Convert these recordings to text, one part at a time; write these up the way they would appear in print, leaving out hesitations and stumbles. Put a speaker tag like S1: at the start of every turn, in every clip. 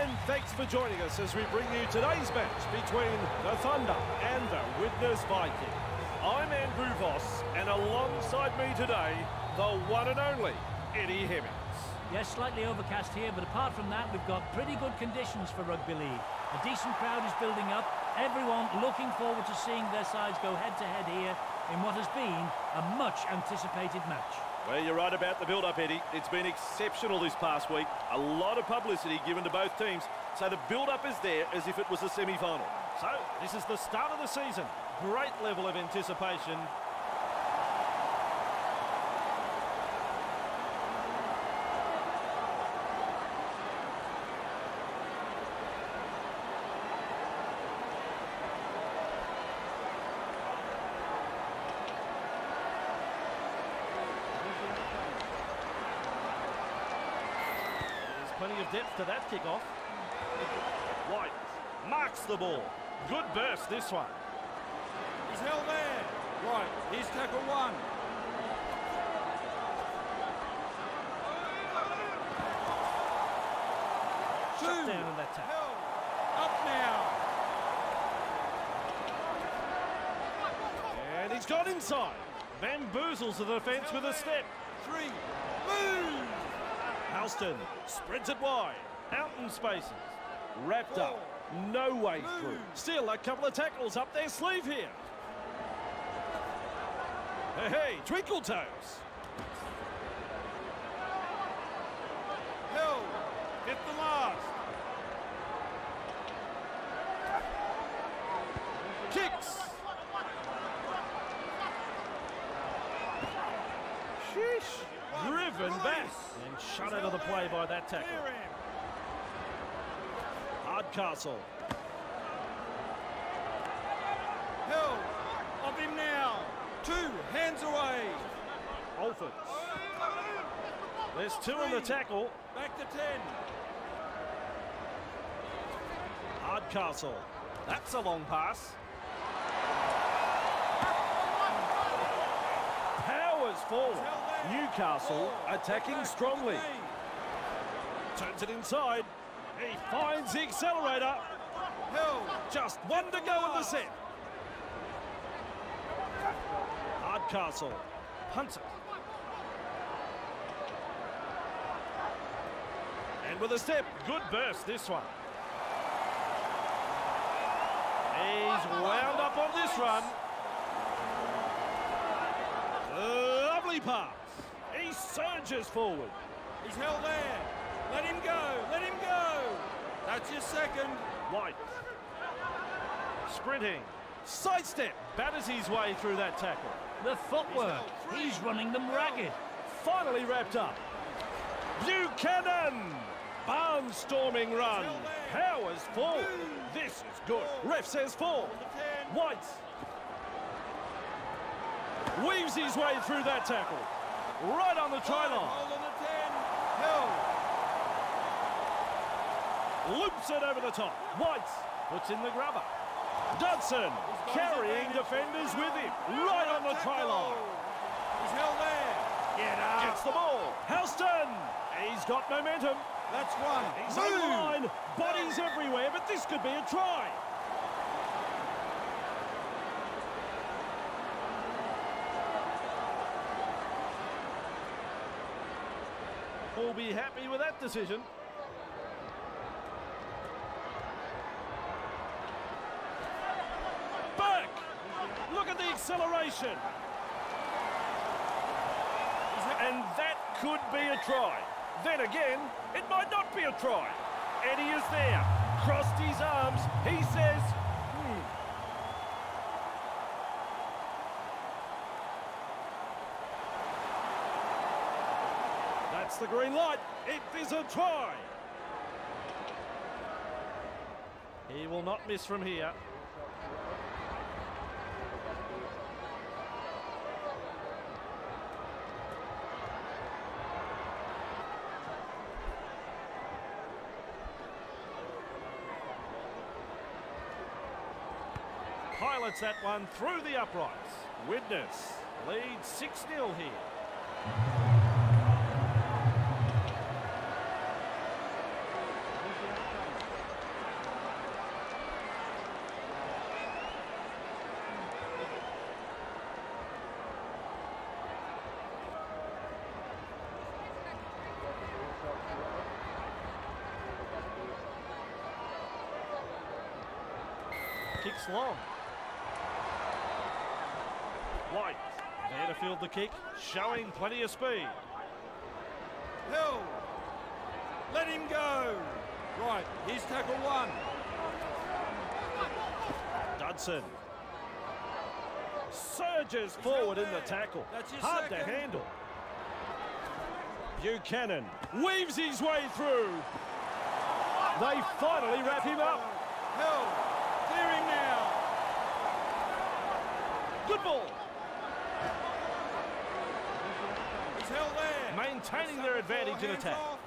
S1: And thanks for joining us as we bring you today's match between the Thunder and the Widnes Vikings. I'm Andrew Voss, and alongside me today, the one and only Eddie Hemmings.
S2: Yes, slightly overcast here, but apart from that, we've got pretty good conditions for rugby league. A decent crowd is building up, everyone looking forward to seeing their sides go head-to-head here in what has been a much-anticipated match.
S1: Well, you're right about the build-up, Eddie. It's been exceptional this past week. A lot of publicity given to both teams, so the build-up is there as if it was a semi-final. So, this is the start of the season. Great level of anticipation. Plenty of depth to that kick-off. White marks the ball. Good burst, this one.
S3: He's held there. Right, here's tackle one.
S1: Shut down in that tackle.
S3: Held. Up now.
S1: And he's got inside. Bamboozles the defence with a step.
S3: Three. Move.
S1: Halston sprinted wide, out in spaces, wrapped up, no way through. Still a couple of tackles up their sleeve here. Hey, Twinkle Toes.
S3: Held. Fifth and last.
S1: Kicks. Sheesh. Driven back and shut out of the play by that tackle. Hardcastle.
S3: Held. Of him now. 2 hands away.
S1: Alford. There's 2 in the tackle.
S3: Back to 10.
S1: Hardcastle. That's a long pass. Powers forward. Newcastle attacking strongly. Turns it inside. He finds the accelerator.
S3: Held.
S1: Just one to go in the set. Hardcastle punts it. And with a step, good burst this one. He's wound up on this run. Lovely pass. He surges forward.
S3: He's held there. Let him go. Let him go. That's your second.
S1: White. Sprinting. Sidestep. Batters his way through that tackle.
S2: The footwork, he's running them ragged.
S1: Finally wrapped up. Buchanan. Barnstorming run. Powers forward. This is good. Ref says 4. White. Weaves his way through that tackle. Right on the try line.
S3: Hold on the 10. Held.
S1: Loops it over the top. White puts in the grubber. Dodson carrying defenders with him. Right on the try line.
S3: He's held there.
S1: Get up. Gets the ball. Halston. He's got momentum.
S3: That's one.
S1: He's on the line. Bodies everywhere, but this could be a try. We'll be happy with that decision. Back! Look at the acceleration. And that could be a try. Then again, it might not be a try. Eddie is there. Crossed his arms. He says, That's the green light. It is a try. He will not miss from here. Pilots that one through the uprights. Widnes leads 6-0 here. Kicks long. White there to field the kick, showing plenty of speed.
S3: Hill. Let him go. Right, here's tackle one.
S1: Dudson surges forward in the tackle.
S3: That's his
S1: Hard to
S3: second.
S1: handle. Buchanan weaves his way through. They finally wrap him up.
S3: Hill. Clear him now.
S1: Good ball.
S3: He's held there.
S1: Maintaining their advantage in
S3: Hands
S1: attack.
S3: off.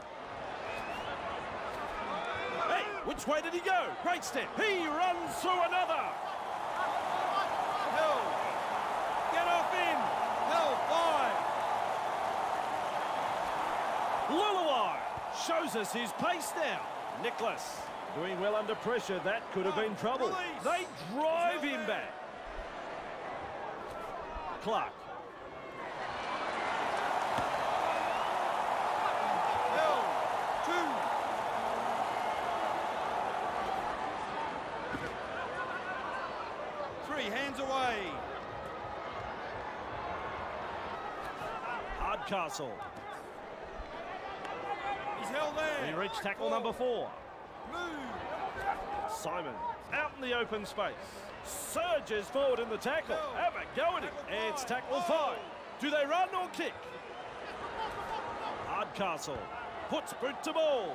S1: Hey, which way did he go? Great step. He runs through another.
S3: Hill. Get off in. Hill, 5.
S1: Luluai shows us his pace now. Nicholas doing well under pressure. That could have been trouble.
S3: Release.
S1: They drive him back. Clark.
S3: Hill. 2. 3, hands away.
S1: Hardcastle.
S3: He's held there.
S1: He reached tackle
S3: 4.
S1: number 4.
S3: Move.
S1: Simon out in the open space. Surges forward in the tackle. Have a go at him. It's tackle 5. Do they run or kick? Hardcastle puts boot to ball.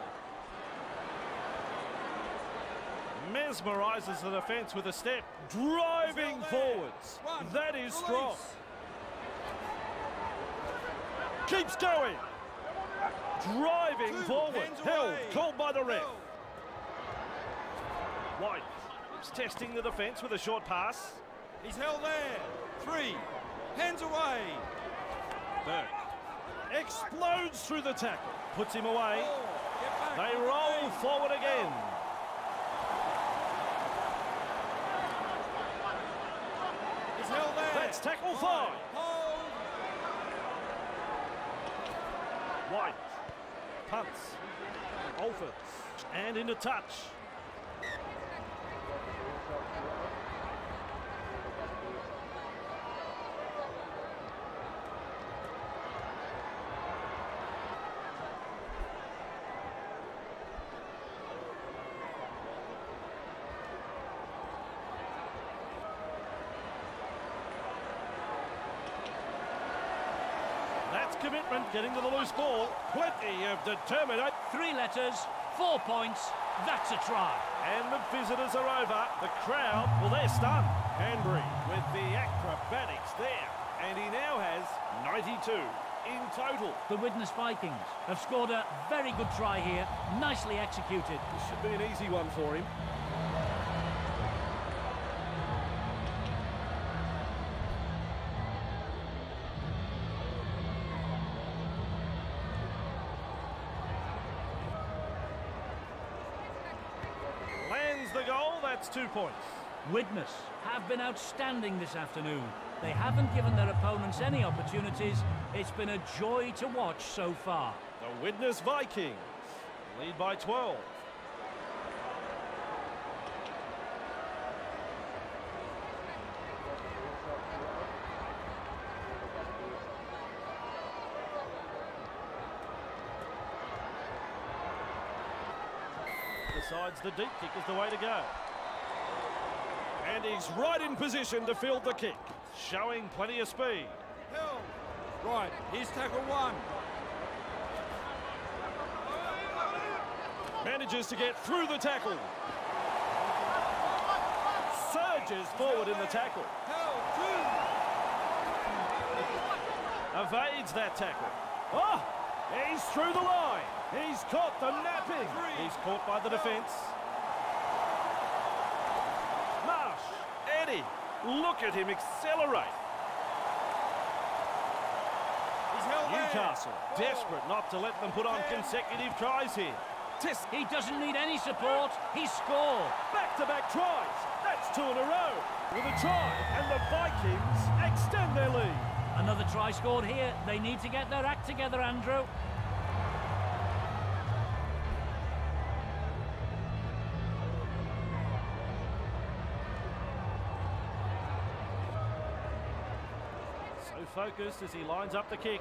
S1: Mesmerises the defence with a step. Driving forwards. That is strong. Keeps going. Driving
S3: 2,
S1: forward.
S3: hands
S1: Held.
S3: away.
S1: Called by the ref.
S3: Hill.
S1: White is testing the defence with a short pass.
S3: He's held there. 3, hands away.
S1: Burke explodes through the tackle. Puts him away.
S3: 4, get back.
S1: They roll forward again.
S3: He's held there.
S1: That's tackle 5.
S3: Hold.
S1: White punts. Alford and into touch. That's commitment, getting to the loose ball. Plenty of determination.
S2: 3 letters, 4 points. That's a try.
S1: And the visitors are over. The crowd, well, they're stunned. Hanbury with the acrobatics there. And he now has 92 in total.
S2: The Widnes Vikings have scored a very good try here. Nicely executed.
S1: This should be an easy one for him. Lands the goal, that's 2 points.
S2: Widnes have been outstanding this afternoon. They haven't given their opponents any opportunities. It's been a joy to watch so far.
S1: The Widnes Vikings lead by 12. Decides the deep kick is the way to go. And he's right in position to field the kick, showing plenty of speed.
S3: Hill. Right, here's tackle 1.
S1: Manages to get through the tackle. Surges forward in the tackle.
S3: Hill, 2.
S1: Evades that tackle. Oh, he's through the line. He's caught the napping. He's caught by the defence. Marsh, Eddie, look at him accelerate.
S3: He's held there.
S1: Newcastle, desperate not to let them put on consecutive tries here. Test
S2: He doesn't need any support. He scored.
S1: back-to-back tries. That's 2 in a row. With a try, and the Vikings extend their lead.
S2: Another try scored here. They need to get their act together, Andrew.
S1: So focused as he lines up the kick.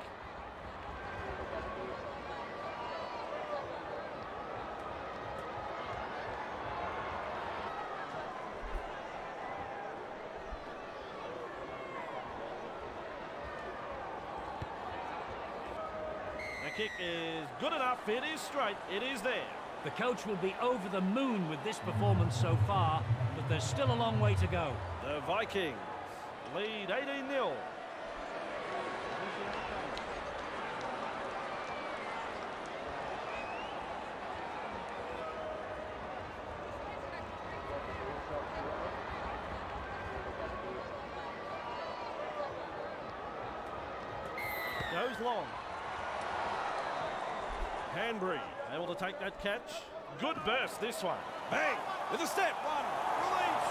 S1: The kick is good enough. It is straight. It is there.
S2: The coach will be over the moon with this performance so far, but there's still a long way to go.
S1: The Vikings lead 18-0. Goes long. Hanbury able to take that catch. Good burst this one. Bang! With a step.
S3: One. Release.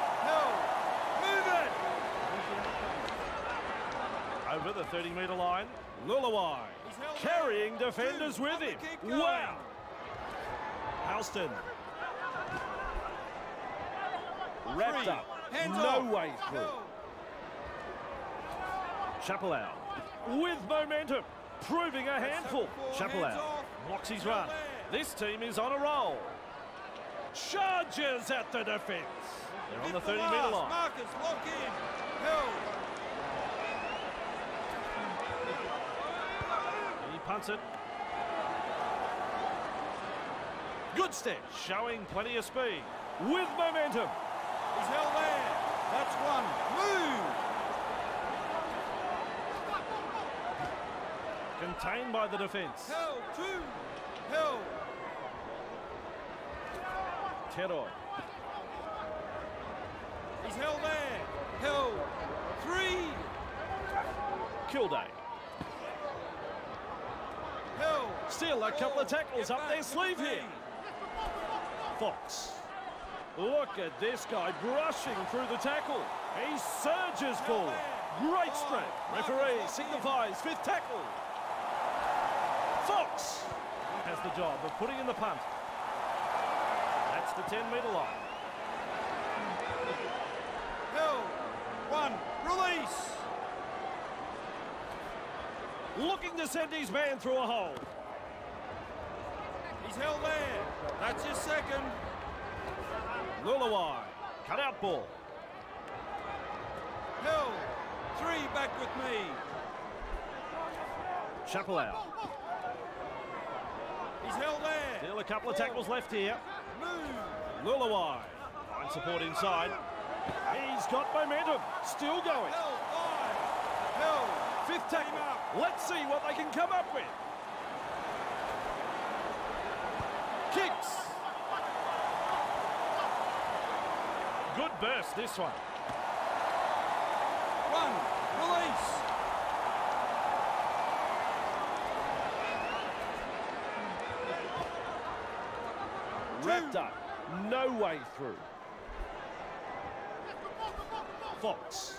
S3: No. Move it.
S1: Over the 30-metre line. Lulawai
S3: He's held
S1: carrying
S3: there.
S1: defenders
S3: 2.
S1: with
S3: Let
S1: him.
S3: me keep going.
S1: Wow! Halston. Wrapped
S3: 3.
S1: up.
S3: Hands
S1: No
S3: off.
S1: way through.
S3: No.
S1: Chapelau with momentum, proving a handful.
S3: Hands
S1: Chapelau
S3: off.
S1: blocks his
S3: Still
S1: run.
S3: there.
S1: This team is on a roll. Charges at the defence. They're on the 30-metre line.
S3: Marcus, lock in. Held.
S1: He punts it. Good step, showing plenty of speed. With momentum.
S3: He's held there. That's one. Move.
S1: Contained by the defence.
S3: Held. 2. Held.
S1: Teroy.
S3: He's held there. Held. 3.
S1: Kilday.
S3: Held.
S1: Still a couple of
S3: 4.
S1: tackles
S3: Get
S1: up
S3: back,
S1: their
S3: look
S1: sleeve
S3: at
S1: here.
S3: me.
S1: Fox. Look at this guy brushing through the tackle. He surges forward. Great strength. Referee signifies 5th tackle. Fox has the job of putting in the punt. That's the 10-metre line.
S3: Held. 1. Release.
S1: Looking to send his man through a hole.
S3: He's held there. That's his second.
S1: Lulawai. Cut out ball.
S3: Held. 3 back with me.
S1: Chapelau.
S3: He's held there.
S1: Still a couple of tackles left here.
S3: Move.
S1: Lulawai. Fine support inside. He's got momentum. Still going.
S3: Held. 5. Held.
S1: 5th tackle. Let's see what they can come up with. Kicks. Good burst, this one.
S3: 1. Release.
S1: Wrapped up. No way through. Fox.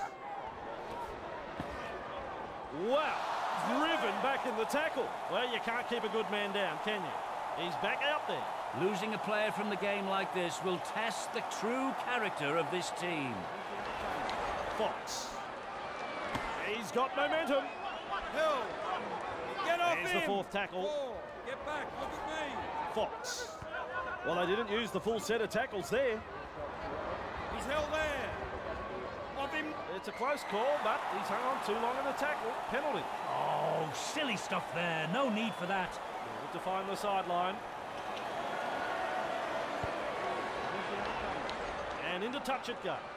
S1: Wow. Driven back in the tackle. Well, you can't keep a good man down, can you? He's back out there.
S2: Losing a player from the game like this will test the true character of this team.
S1: Fox. He's got momentum.
S3: Held. Get off
S1: There's
S3: him.
S1: the 4th tackle.
S3: 4. Get back. Look at me.
S1: Fox. Well, they didn't use the full set of tackles there.
S3: He's held there. Off him.
S1: It's a close call, but he's hung on too long in the tackle. Penalty.
S2: Oh, silly stuff there. No need for that.
S1: Good to find the sideline. And into touch it goes.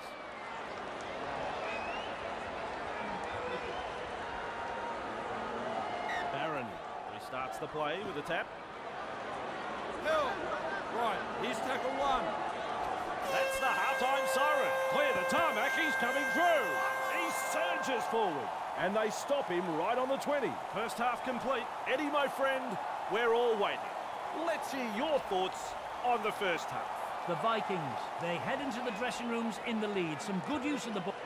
S1: Barron restarts the play with a tap.
S3: Held. Right. Here's tackle 1.
S1: That's the half-time siren. Clear the tarmac, he's coming through. He surges forward. And they stop him right on the 20. First half complete. Eddie, my friend, we're all waiting. Let's hear your thoughts on the first half.
S2: The Vikings, they head into the dressing rooms in the lead. Some good use of the ball.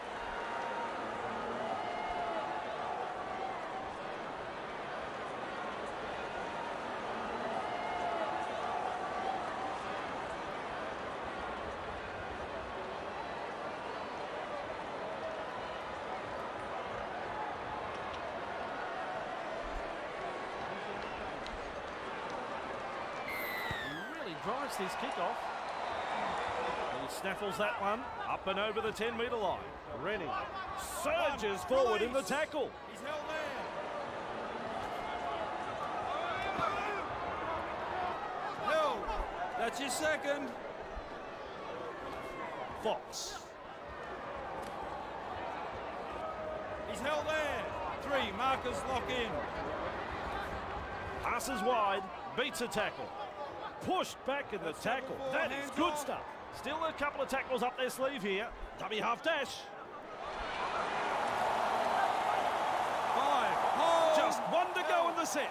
S1: drives this kick-off. He snaffles that one up and over the 10-metre line. Rennie surges forward in the tackle.
S3: He's held there. Held. That's your second.
S1: Fox.
S3: He's held there. 3 markers lock in.
S1: Passes wide, beats a tackle. Pushed back in the tackle. That is good stuff. Still a couple of tackles up their sleeve here. Dummy half dash.
S3: 5. Hold.
S1: Just one to go in the set.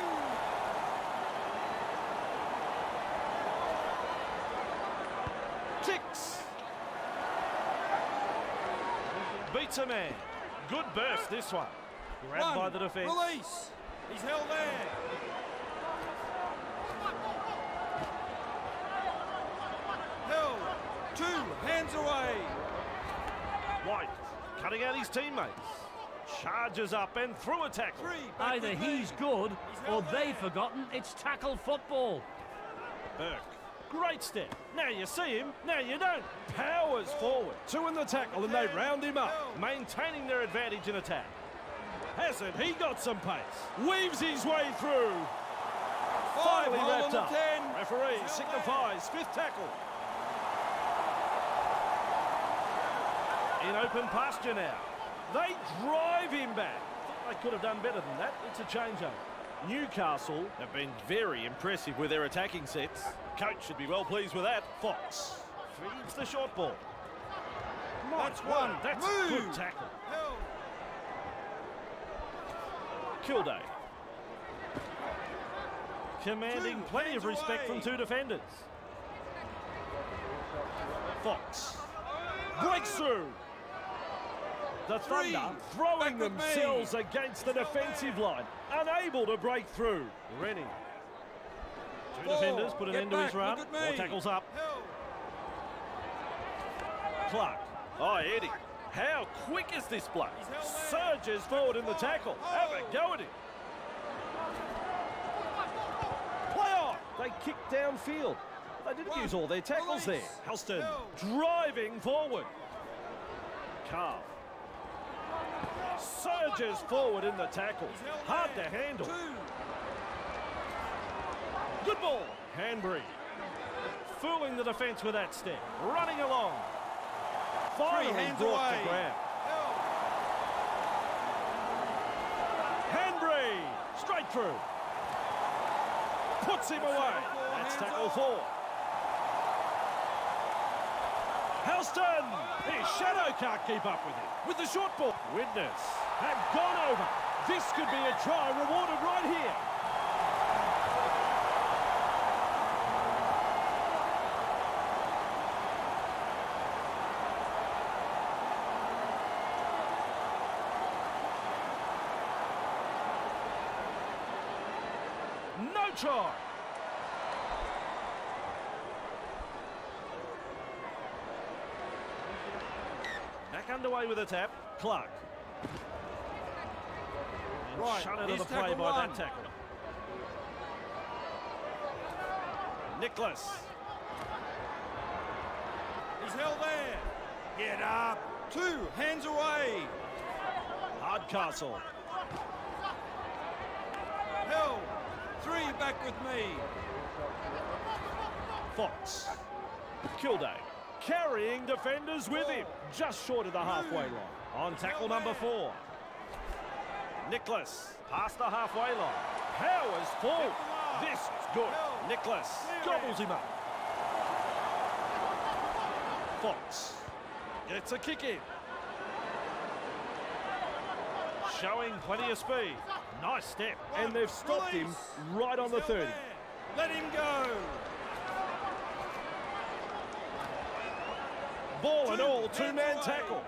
S1: Kicks. Beats a man. Good burst this one. Grabbed by the defence.
S3: Release. He's held there. Held. 2 hands away.
S1: White cutting out his teammates. Charges up and through a tackle.
S3: 3 back
S2: Either
S3: with
S2: he's
S3: me.
S2: good
S3: He's
S2: or
S3: held
S2: they've
S3: there.
S2: forgotten it's tackle football.
S1: Burke. Great step. Now you see him, now you don't. Powers forward. 2 in the tackle and they round him up, maintaining their advantage in attack. Hasn't he got some pace? Weaves his way through.
S3: 5
S1: Finally
S3: hold on
S1: wrapped
S3: the
S1: up.
S3: 10.
S1: Referee
S3: He's held
S1: signifies 5th tackle. In open pasture now. They drive him back. Thought they could have done better than that. It's a changeover. Newcastle have been very impressive with their attacking sets. Coach should be well pleased with that. Fox feeds the short ball.
S3: That's
S1: My
S3: one.
S1: word, that's a
S3: Move.
S1: good tackle.
S3: Held.
S1: Kilday. Commanding
S3: 2
S1: plenty of
S3: hands
S1: respect
S3: away.
S1: from 2 defenders. Fox breaks through. The
S3: 3
S1: Thunder throwing
S3: back with me.
S1: themselves against the
S3: He's held
S1: defensive
S3: there.
S1: line, unable to break through. Rennie. 2
S3: 4.
S1: defenders put an
S3: Get
S1: end to his
S3: back,
S1: run.
S3: look at me.
S1: More tackles up.
S3: Held.
S1: Clark. Oh, Eddie. How quick is this bloke?
S3: He's held there.
S1: Surges forward in the tackle. Have a go at him. Play on. They kicked downfield. They didn't
S3: One.
S1: use all their tackles there.
S3: Release.
S1: Helston
S3: Held.
S1: driving forward. Carl. Surges forward in the tackle.
S3: He's held
S1: Hard
S3: there.
S1: to handle.
S3: 2.
S1: Good ball. Hanbury. Fooling the defence with that step. Running along.
S3: 3
S1: Finally
S3: hands
S1: brought
S3: away.
S1: to ground.
S3: Held.
S1: Hanbury. Straight through. Puts him away. That's
S3: Hands
S1: tackle
S3: off.
S1: 4. Helston. His shadow can't keep up with him. With the short ball. Widnes have gone over. This could be a try rewarded right here. No try. Back underway with a tap. Clark. And
S3: Right,
S1: shut out of
S3: here's
S1: the play
S3: tackle
S1: by that
S3: 1.
S1: tackle. Nicholas.
S3: He's held there. Get up. 2 hands away.
S1: Hardcastle.
S3: Held. 3 back with me.
S1: Fox. Kilday. Carrying defenders with him. Just short of the halfway line. On tackle number 4. Nicholas. Past the halfway line. Powers full. This is good. Nicholas gobbles him up. Fox. Gets a kick in. Showing plenty of speed. Nice step. And they've stopped him right on the 30.
S3: Let him go.
S1: Ball and all, 2-man
S3: hands away.
S1: tackle.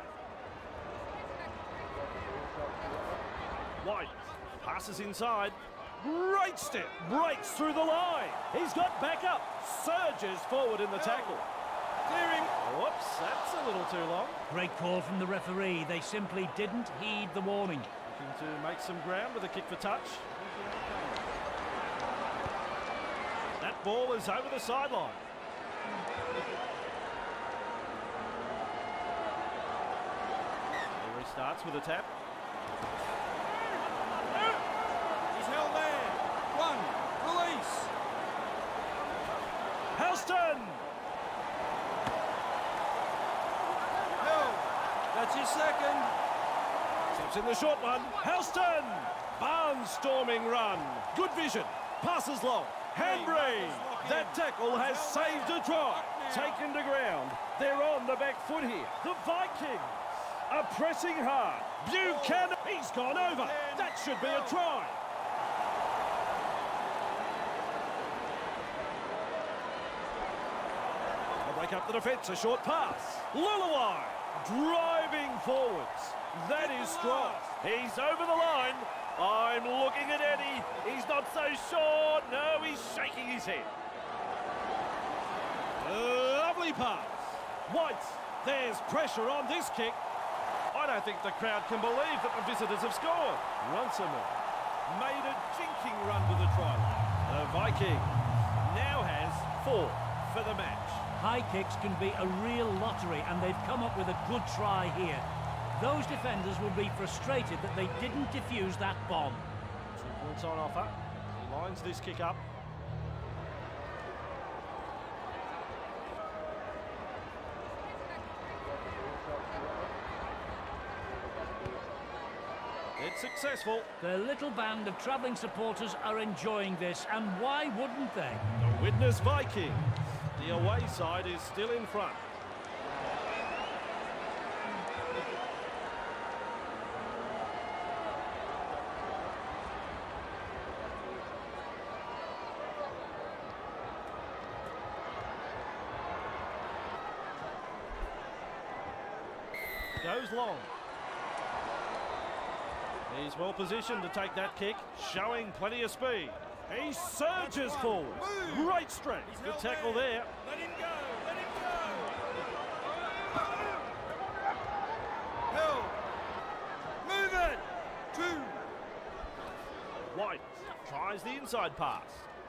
S1: White passes inside. Great step. Breaks through the line. He's got backup. Surges forward in the tackle.
S3: Clearing.
S1: Whoops, that's a little too long.
S2: Great call from the referee. They simply didn't heed the warning.
S1: Looking to make some ground with a kick for touch. That Ball is over the sideline. He restarts with a tap.
S3: He's held there. One. Release.
S1: Helston!
S3: Held. That's his second.
S1: Steps in the short one. Helston! Barnstorming run. Good vision. Passes long. Handbrake. That tackle has saved a try. Taken to ground. They're on the back foot here. The Vikings are pressing hard. Buchanan. He's gone over. That should be a try. They'll break up the defence. A short pass. Luluai driving forwards. That is strong. He's over the line. I'm looking at Eddie. He's not so sure. No, he's shaking his head. Lovely pass. White. There's pressure on this kick. I don't think the crowd can believe that the visitors have scored. Runciman made a jinking run to the try line. The Viking now has 4 for the match.
S2: High kicks can be a real lottery, and they've come up with a good try here. Those defenders will be frustrated that they didn't defuse that bomb.
S1: 2 points on offer. He lines this kick up. It's successful.
S2: The little band of travelling supporters are enjoying this, and why wouldn't they?
S1: The Widnes Vikings. The away side is still in front. Goes long. He's well positioned to take that kick, showing plenty of speed. He surges forward. Great strength. Good tackle there.
S3: Let him go. Let him go. Held. Move it. 2.
S1: White tries the inside pass.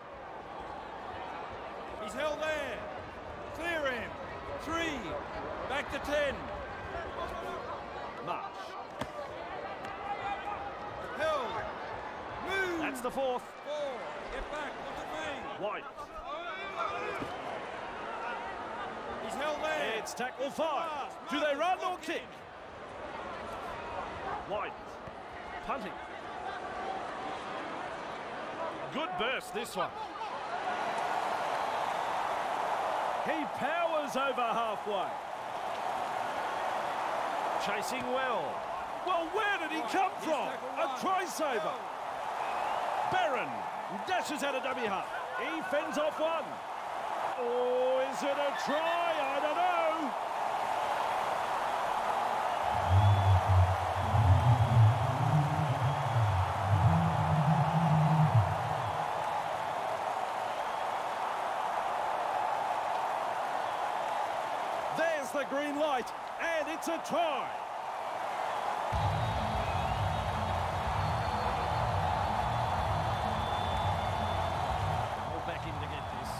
S3: He's held there. Clear him. 3. Back to 10.
S1: Marsh.
S3: Held. Move.
S1: That's the 4th.
S3: 4. Get back. Look at me.
S1: White.
S3: He's held there.
S1: It's tackle 5. Do they run or kick? White. Punting. Good burst, this one. He powers over halfway. Chasing well. Well, where did he come from? A try saver. Barron dashes out a dummy half. He fends off one. Oh, is it a try? I don't know. There's the green light, and it's a try. Back in to get this.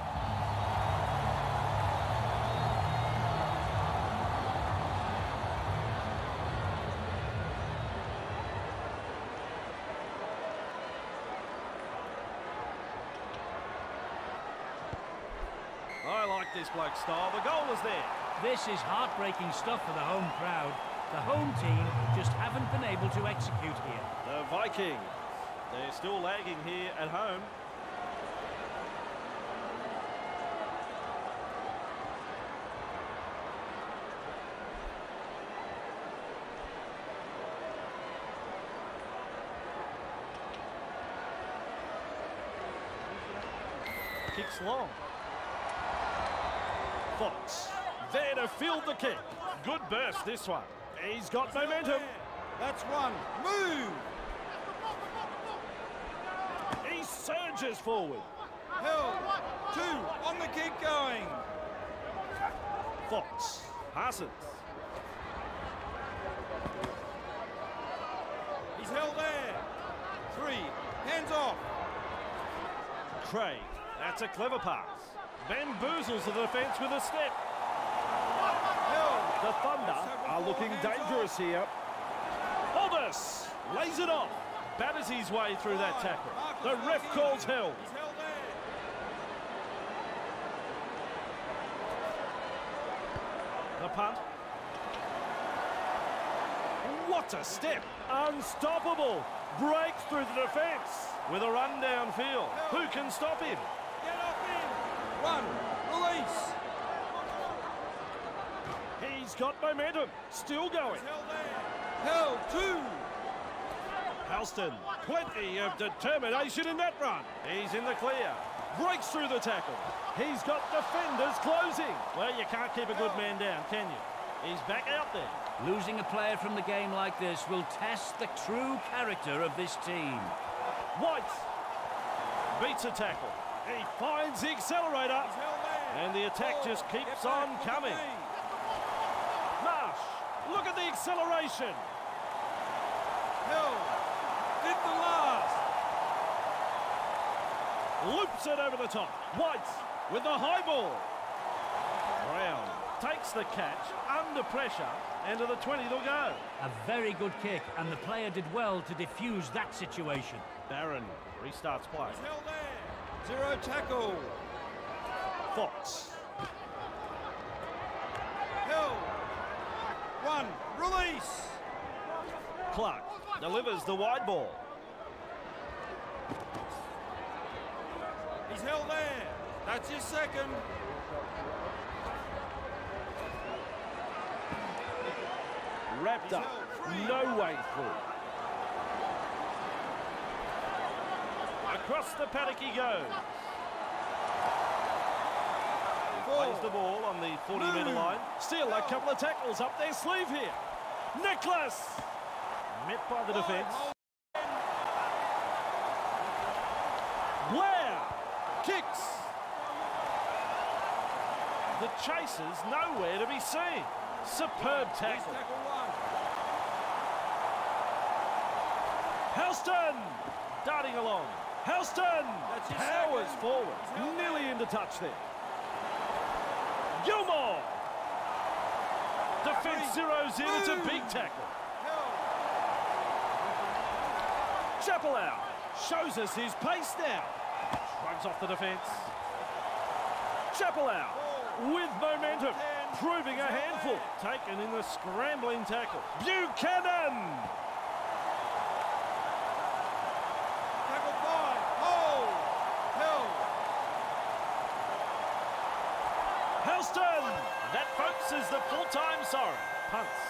S1: I like this bloke's style. The goal is there.
S2: This is heartbreaking stuff for the home crowd. The home team just haven't been able to execute here.
S1: The Vikings, they're still lagging here at home. Kicks long. Fox, there to field the kick. Good burst, this one. He's got momentum.
S3: That's 1. Move.
S1: He surges forward.
S3: Held. 2. On the kick going.
S1: Fox passes.
S3: He's held there. 3. Hands off.
S1: Craig That's a clever pass. Bamboozles the defence with a step. The Thunder are looking dangerous here. Aldous lays it off. Batters his way through that tackle. The ref calls held. The punt. What a step. Unstoppable. Breaks through the defence with a run downfield. Who can stop him?
S3: Get off him. Run. Release.
S1: He's got momentum. Still going.
S3: Held two.
S1: Halston, plenty of determination in that run. He's in the clear. Breaks through the tackle. He's got defenders closing. Well, you can't keep a good man down, can you? He's back out there.
S2: Losing a player from the game like this will test the true character of this team.
S1: White beats a tackle. He finds the accelerator. And the attack just keeps on coming. Marsh, look at the acceleration.
S3: Held. Fifth and last.
S1: Loops it over the top. White with the high ball. Brown takes the catch under pressure, and to the 20 they'll go.
S2: A very good kick, and the player did well to defuse that situation.
S1: Barron restarts play.
S3: He's held there. Zero tackle.
S1: Fox.
S3: Held. One. Release.
S1: Clark delivers the wide ball.
S3: He's held there. That's his second.
S1: Wrapped up. No way through. Across the paddock he goes. He plays the ball on the 40-metre line. Still a couple of tackles up their sleeve here. Nicholas! Met by the defence. Blair kicks. The chasers nowhere to be seen. Superb tackle. Halston darting along. Halston powers forward. Nearly into touch there. Gilmore. Defence zeroes in. It's a big tackle. Chappelau shows us his pace now. Shrugs off the defence. Chappelau with momentum, proving a handful. Taken in the scrambling tackle. Buchanan!
S3: Tackle 5. Hold. Held.
S1: Halston! That, folks, is the full-time sorry. Punts.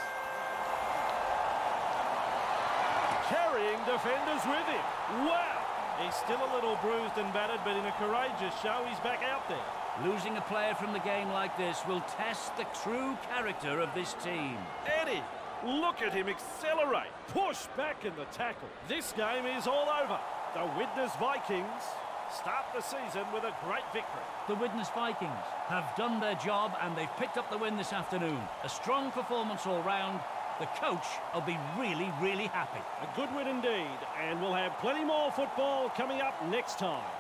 S1: Carrying defenders with him. Wow! He's still a little bruised and battered, but in a courageous show, he's back out there.
S2: Losing a player from the game like this will test the true character of this team.
S1: Eddie, look at him accelerate. Push back in the tackle. This game is all over. The Widnes Vikings start the season with a great victory.
S2: The Widnes Vikings have done their job, and they've picked up the win this afternoon. A strong performance all round. The coach will be really, really happy.
S1: A good win indeed, and we'll have plenty more football coming up next time.